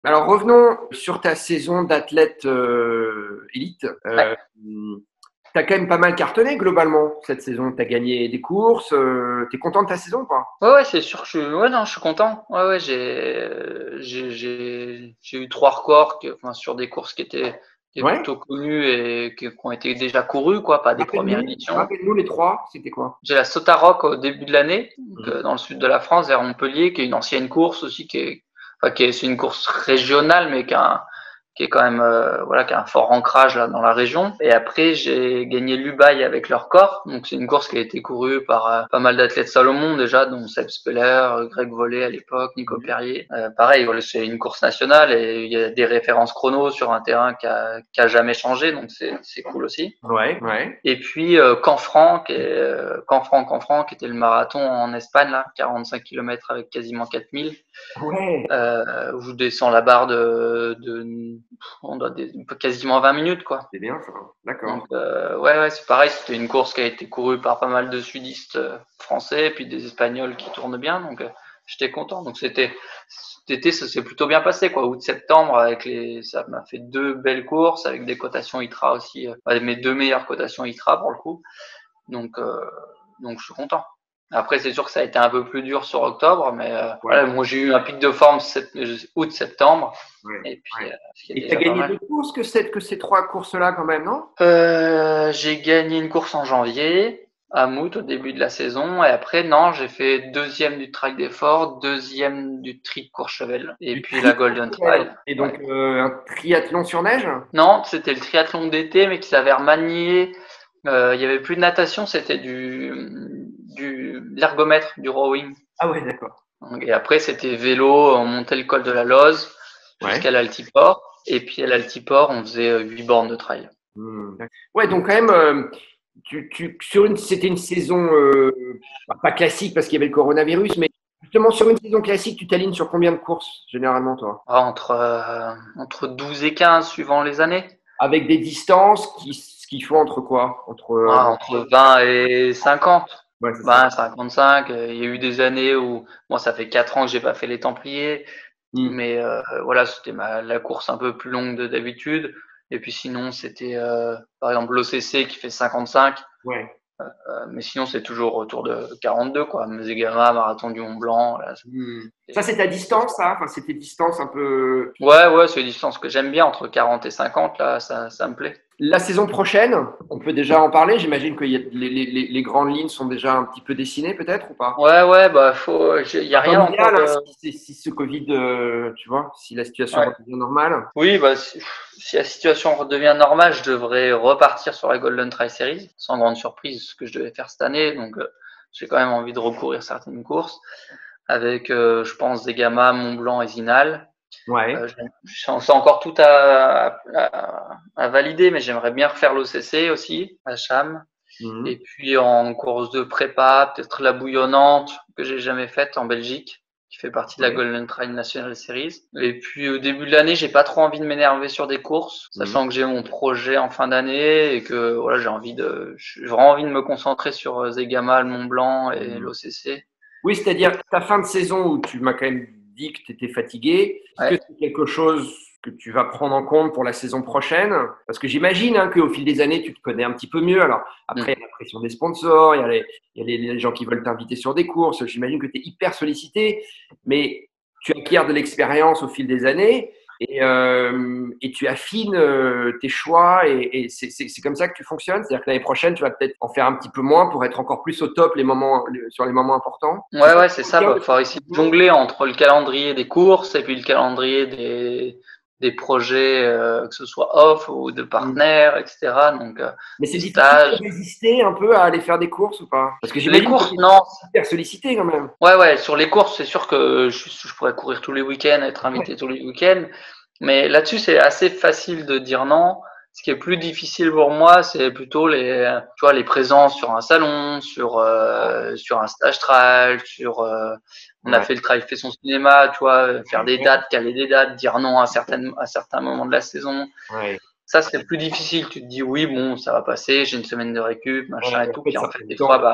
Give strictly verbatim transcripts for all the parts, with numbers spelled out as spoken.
Alors revenons sur ta saison d'athlète euh, élite. Ouais. Euh, tu as quand même pas mal cartonné globalement cette saison. Tu as gagné des courses. Euh, tu es content de ta saison, quoi? Ouais, ouais, c'est sûr que je suis, ouais, non, je suis content. Ouais, ouais, j'ai, euh, j'ai, j'ai, j'ai eu trois records, que- enfin, sur des courses qui étaient, qui étaient Ouais. plutôt connues et qui, qui ont été déjà courues, quoi, pas des premières Rappelle-nous, éditions. rappelle-nous les trois. C'était quoi? J'ai la Sotaroc au début de l'année, donc, Mhm. euh, dans le sud de la France, vers Montpellier, qui est une ancienne course aussi, qui est, enfin, qui est, c'est une course régionale, mais qui a un, qui est quand même, euh, voilà, qui a un fort ancrage là dans la région. Et après, j'ai gagné l'Ubaye avec leur corps. Donc c'est une course qui a été courue par euh, pas mal d'athlètes Salomon déjà, dont Seb Speller, euh, Greg Vollet à l'époque, Nico Mhm. Perrier. Euh, pareil, voilà, c'est une course nationale et il y a des références chrono sur un terrain qui a, qui a jamais changé, donc c'est c'est cool aussi. Ouais, ouais. Et puis euh, Canfranc, qui est, euh, Canfranc, Canfranc, qui était le marathon en Espagne là, quarante-cinq kilomètres avec quasiment quatre mille. Ouais. Euh, où je descends la barre de, de on doit des, quasiment vingt minutes quoi. C'est bien ça. Donc D'accord. euh, ouais, ouais, c'est pareil, c'était une course qui a été courue par pas mal de sudistes euh, français et puis des espagnols qui tournent bien, donc euh, j'étais content. Donc c'était cet été, ça s'est plutôt bien passé quoi, août-septembre avec les, ça m'a fait deux belles courses avec des cotations I T R A aussi, euh, mes deux meilleures cotations I T R A pour le coup. Donc euh, donc je suis content. Après, c'est sûr que ça a été un peu plus dur sur octobre, mais euh, Ouais, voilà, moi j'ai eu un pic de forme août-septembre, ouais, et puis ouais. euh, ce qui est Et tu as déjà pas gagné mal. deux courses que, cette, que ces trois courses-là quand même, non? Euh, j'ai gagné une course en janvier, à Mout, au début de la saison, et après, non, j'ai fait deuxième du Trail des Forts, deuxième du Tri de Courchevel, et Du puis la tri Golden Trail. Et Ouais. donc euh, un triathlon sur neige? Non, c'était le triathlon d'été, mais qui s'avait remanié. Euh, il y avait plus de natation, c'était du, du l'ergomètre, du rowing. Ah ouais, d'accord. Et après, c'était vélo, on montait le col de la Loze Ouais. jusqu'à l'Altiport. Et puis à l'Altiport, on faisait huit bornes de trail. Hmm, d'accord. Ouais, donc quand même, euh, tu, tu, sur une, c'était une saison euh, bah, pas classique parce qu'il y avait le coronavirus, mais justement sur une saison classique, tu t'alignes sur combien de courses généralement, toi? Ah, entre, euh, entre douze et quinze suivant les années. Avec des distances qui, qui font entre quoi? Entre, euh, Ah, entre vingt et cinquante. ouais, c'est ça. vingt, cinquante-cinq. Il y a eu des années où, moi, ça fait quatre ans que j'ai pas fait les Templiers. Hmm. Mais euh, voilà, c'était ma, la course un peu plus longue de d'habitude. Et puis sinon, c'était euh, par exemple l'O C C qui fait cinquante-cinq. Ouais. Euh, mais sinon, c'est toujours autour de quarante-deux, quoi. Meségama, Marathon du Mont Blanc. Là, Hmm. Ça, c'est- c'est ta distance, ça? Enfin, c'était distance un peu. ouais, ouais, c'est une distance que j'aime bien, entre quarante et cinquante, là, ça, ça me plaît. La saison prochaine, on peut déjà en parler. J'imagine que y a, les, les, les grandes lignes sont déjà un petit peu dessinées, peut-être, ou pas? Ouais, ouais, bah, faut, il y a Dans rien encore l'idéal, hein, de. si, si, ce Covid, euh, tu vois, si la situation Ouais. redevient normale. Oui, bah, si, si la situation redevient normale, je devrais repartir sur la Golden Trail Series, sans grande surprise, ce que je devais faire cette année. Donc, euh, j'ai quand même envie de recourir certaines courses avec, euh, je pense, Zegama, Mont Blanc et Zinal. Ouais. Euh, c'est encore tout à, à, à valider, mais j'aimerais bien refaire l'O C C aussi, à Cham. Et Mhm. puis en course de prépa, peut-être la bouillonnante, que j'ai jamais faite en Belgique, qui fait partie de la Ouais. Golden Trail National Series. Et puis au début de l'année, j'ai pas trop envie de m'énerver sur des courses, Mhm. sachant que j'ai mon projet en fin d'année et que voilà, j'ai envie de, j'ai vraiment envie de me concentrer sur Zegama, le Mont Blanc et Mhm. l'O C C. Oui, c'est-à-dire ta fin de saison où tu m'as quand même dit que tu étais fatigué, est-ce que Ouais. c'est quelque chose que tu vas prendre en compte pour la saison prochaine? Parce que j'imagine hein, qu'au fil des années, tu te connais un petit peu mieux. Alors, après, il y a la pression des sponsors, il y a les, il y a les, les gens qui veulent t'inviter sur des courses. J'imagine que tu es hyper sollicité, mais tu acquiers de l'expérience au fil des années et, euh, et tu affines euh, tes choix et, et c'est c'est- c'est comme ça que tu fonctionnes. C'est-à-dire que l'année prochaine, tu vas peut-être en faire un petit peu moins pour être encore plus au top les moments, les- sur les moments importants. C'est Ouais, ça ouais, que c'est tu ça. retiens Bah, de faut essayer de jongler entre le calendrier des courses et puis le calendrier des, des projets, euh, que ce soit off ou de Mm. partenaires, et cetera. Donc, euh, Mais c'est des difficile stages. de résister un peu à aller faire des courses ou pas? Parce que Les j'imagine que tu courses, es non. hyper sollicité quand même. Ouais, ouais, sur les courses, c'est sûr que je, je pourrais courir tous les week-ends, être Ouais. invité tous les week-ends. Mais là-dessus, c'est assez facile de dire non. Ce qui est plus difficile pour moi, c'est plutôt les, tu vois, les présences sur un salon, sur, euh, sur un stage trail, sur, euh, on a Ouais. fait le trail fait son cinéma, tu vois, faire des Ouais. dates, caler des dates, dire non à certaines, à certains moments de la saison. Ouais. Ça, c'est plus difficile. Tu te dis oui, bon, ça va passer, j'ai une semaine de récup, Ouais. machin et En tout. fait, Puis en ça fait, prend du des fois, temps. bah,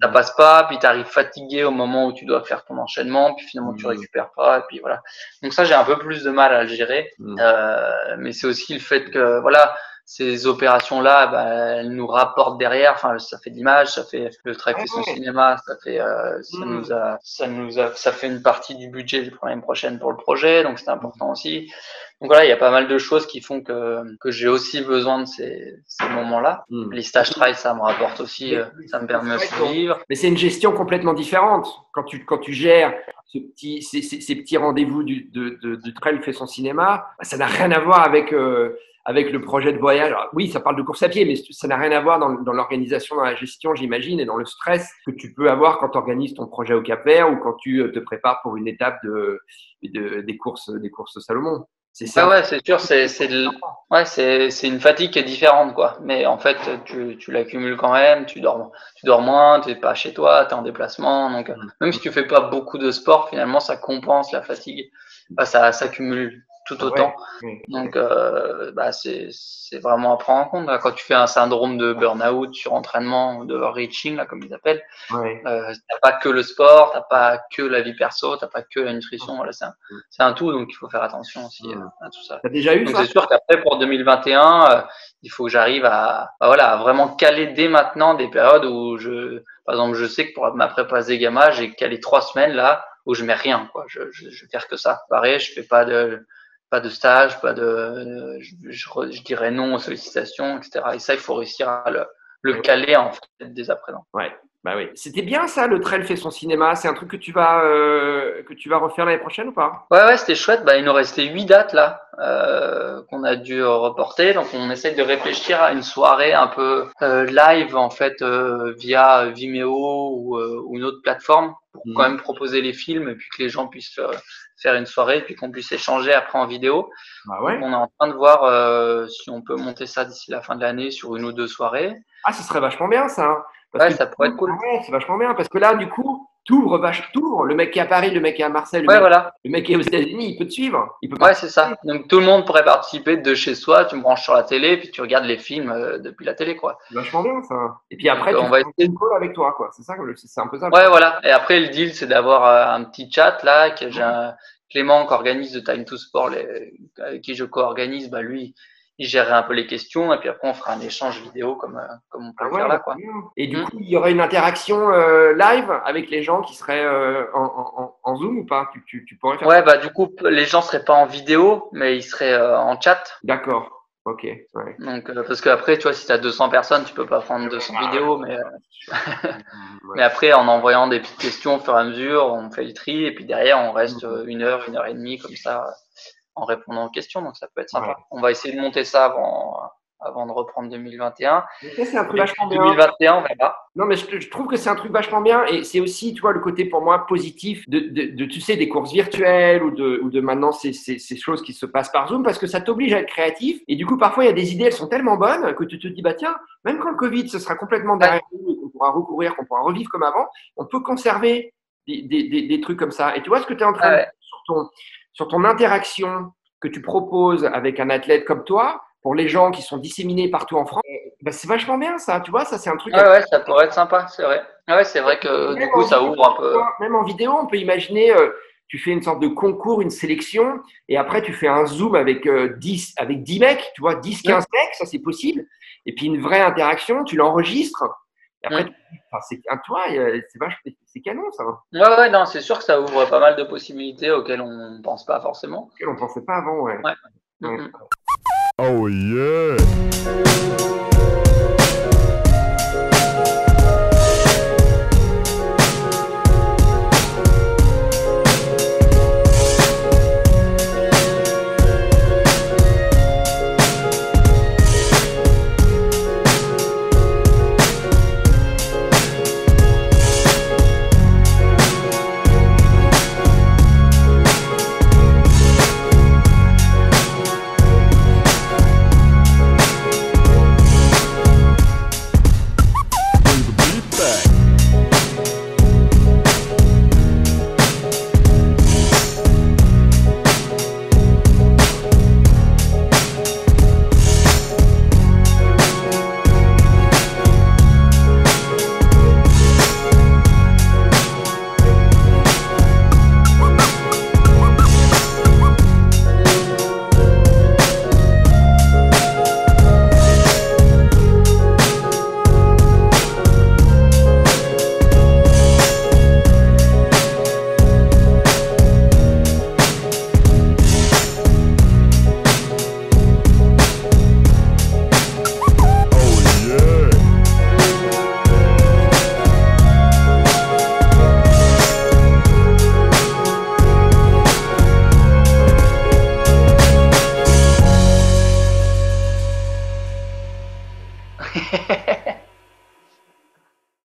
ça passe pas, puis tu arrives fatigué au moment où tu dois faire ton enchaînement, puis finalement tu récupères pas, et puis voilà. Donc ça, j'ai un peu plus de mal à le gérer, mmh. euh, mais c'est aussi le fait que voilà, ces opérations-là, bah, elles nous rapportent derrière. Enfin, ça fait de l'image, ça fait le Trek fait son cinéma, ça fait, euh, ça mmh. nous a, ça nous a, ça fait une partie du budget de l'année prochaine pour le projet, donc c'est important aussi. Donc voilà, il y a pas mal de choses qui font que que j'ai aussi besoin de ces, ces moments-là. Mmh. Les stages trail, ça me rapporte aussi, euh, ça me permet aussi de vivre. Mais c'est une gestion complètement différente quand tu quand tu gères ce petit, ces, ces, ces petits rendez-vous du de, de, du trail fait son cinéma. Ça n'a rien à voir avec euh, avec le projet de voyage. Alors, oui, ça parle de course à pied, mais ça n'a rien à voir dans, dans l'organisation, dans la gestion, j'imagine, et dans le stress que tu peux avoir quand tu organises ton projet au Cap-Vert ou quand tu te prépares pour une étape de, de des courses des courses Salomon. C'est ça. Ouais, ouais, c'est sûr, c'est c'est ouais, c'est c'est une fatigue qui est différente, quoi. Mais en fait, tu tu l'accumules quand même, tu dors tu dors moins, tu n'es pas chez toi, tu es en déplacement, donc mmh. même si tu fais pas beaucoup de sport, finalement, ça compense la fatigue. Bah, ça s'accumule tout autant. Ouais. Donc, euh, bah, c'est c'est vraiment à prendre en compte. Là, quand tu fais un syndrome de burn-out, surentraînement, de overreaching, là, comme ils appellent, ouais. euh, t'as pas que le sport, t'as pas que la vie perso, t'as pas que la nutrition. Voilà, c'est un, c'est un tout, donc il faut faire attention aussi euh, à tout ça. T'as déjà eu donc, ça? C'est sûr qu'après, pour deux mille vingt et un, euh, il faut que j'arrive à, bah, voilà, à vraiment caler dès maintenant des périodes où je, par exemple, je sais que pour ma prépa Zegama, j'ai calé trois semaines là où je mets rien, quoi. Je, je, je vais faire que ça. Pareil, je fais pas de pas de stage, pas de, je, je, je dirais non aux sollicitations, et cetera. Et ça, il faut réussir à le, le caler en fait dès à présent. Ouais, bah oui. C'était bien ça, le trail fait son cinéma. C'est un truc que tu vas euh, que tu vas refaire l'année prochaine ou pas? Ouais, ouais, c'était chouette. Bah, il nous restait huit dates là euh, qu'on a dû reporter. Donc, on essaye de réfléchir à une soirée un peu euh, live en fait euh, via Vimeo ou, euh, ou une autre plateforme pour mmh. quand même proposer les films et puis que les gens puissent euh, faire une soirée et puis qu'on puisse échanger après en vidéo. Ah ouais. Donc, on est en train de voir euh, si on peut monter ça d'ici la fin de l'année sur une ou deux soirées. Ah, ce serait vachement bien ça. Parce ouais, que ça pourrait être cool. Ouais, c'est vachement bien parce que là, du coup, t'ouvres, vache, t'ouvres. Le mec qui est à Paris, le mec qui est à Marseille, le, ouais, mec, voilà. le mec qui est aux États-Unis, il peut te suivre. Il peut ouais, c'est ça. Donc tout le monde pourrait participer de chez soi. Tu me branches sur la télé, puis tu regardes les films euh, depuis la télé, quoi. C'est vachement bien ça. Et puis après, Donc, tu on va fais essayer... un call avec toi, quoi. C'est ça, c'est un peu ça. Ouais, voilà. Et après, le deal, c'est d'avoir euh, un petit chat là, que j'ai un Clément qui organise de Time to Sport, les... avec qui je co-organise. Bah lui. Il gérerait un peu les questions et puis après on fera un échange vidéo comme, euh, comme on peut ah le ouais, faire là, quoi. Et du mmh. coup, il y aurait une interaction euh, live avec les gens qui seraient euh, en, en, en Zoom ou pas? tu, tu, tu pourrais faire Ouais, ça? bah du coup, les gens seraient pas en vidéo, mais ils seraient euh, en chat. D'accord. Ok. Ouais. Donc euh, parce qu'après, tu vois, si tu as deux cents personnes, tu peux pas prendre deux cents ah, vidéos, mais euh... ouais. mais après, en envoyant des petites questions au fur et à mesure, on fait le tri et puis derrière, on reste mmh. une heure, une heure et demie comme ça. En répondant aux questions, donc ça peut être sympa. Ouais. On va essayer de monter ça avant, avant de reprendre deux mille vingt et un. Mais ça, c'est un truc vachement bien. deux mille vingt et un, on verra. Non, mais je, je trouve que c'est un truc vachement bien et c'est aussi, tu vois, le côté pour moi positif de, de, de tu sais, des courses virtuelles ou de, ou de maintenant ces, ces, ces choses qui se passent par Zoom parce que ça t'oblige à être créatif et du coup, parfois, il y a des idées, elles sont tellement bonnes que tu te dis, bah tiens, même quand le Covid, ce sera complètement derrière nous ouais. et qu'on pourra recourir, qu'on pourra revivre comme avant, on peut conserver des, des, des, des trucs comme ça. Et tu vois ce que tu es en train ah ouais. de faire sur ton, sur ton interaction que tu proposes avec un athlète comme toi, pour les gens qui sont disséminés partout en France, ben c'est vachement bien ça, tu vois, ça c'est un truc… Ouais, ouais, ça pourrait être sympa, c'est vrai. Ouais, c'est vrai que du coup, ça ouvre un peu… Même en vidéo, on peut imaginer, euh, tu fais une sorte de concours, une sélection, et après tu fais un zoom avec, euh, dix, avec dix mecs, tu vois, dix, quinze ouais. mecs, ça c'est possible, et puis une vraie interaction, tu l'enregistres, et après, mmh. enfin, c'est, toi, c'est, vache, c'est canon ça. Ouais, ouais, non, c'est sûr que ça ouvre pas mal de possibilités auxquelles on ne pense pas forcément. Auxquelles on ne pensait pas avant, ouais. Ouais. ouais. Mmh. Oh yeah!